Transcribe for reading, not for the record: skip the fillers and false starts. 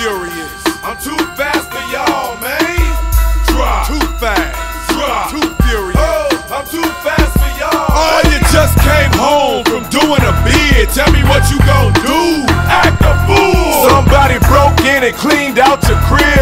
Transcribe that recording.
furious. I'm too fast for y'all, man. Drop. Too fast. Drop. Too furious. Oh, I'm too fast for y'all. Oh, you just came home from doing a bid. Tell me what you gon' do. Act a fool. Somebody broke in and cleaned out your crib.